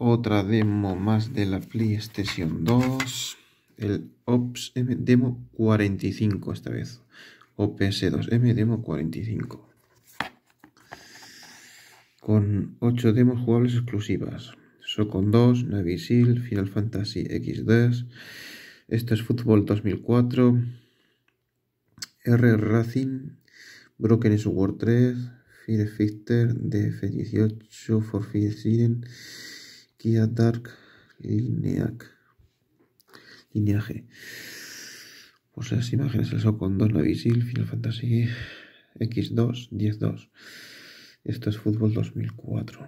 Otra demo más de la PlayStation 2. El Ops M Demo 45 esta vez. OPS2M Demo 45. Con 8 demos jugables exclusivas. Socon 2, Navy Seal, Final Fantasy X2. Esto es Fútbol 2004. R Racing, Broken Sword 3, Fear Fighter, DF18, For Fear Siren, Kia Dark, Lineage. Pues las imágenes, el Socon 2, Navy Seal, Final Fantasy X2, 10-2. Esto es Fútbol 2004.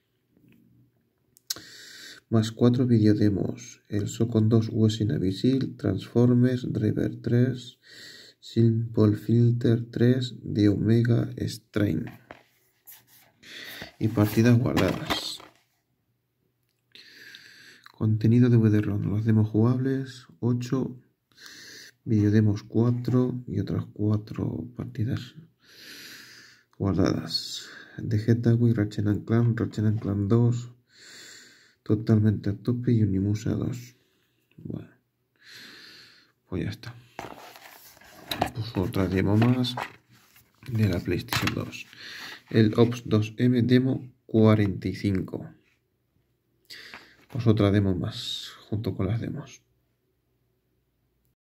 Más 4 videodemos. El Socon 2 US Navy Seal, Transformers, Driver 3, Simple Filter 3 de Omega Strain. Y partidas guardadas. Contenido de DVD-ROM. Los demos jugables 8, videodemos 4 y otras 4 partidas guardadas. De Getaway, Ratchet & Clank 2, Totalmente a tope y Unimusa 2. Bueno, pues ya está. Pues otra demo más de la PlayStation 2. El Ops 2M Demo 45. Pues otra demo más junto con las demos.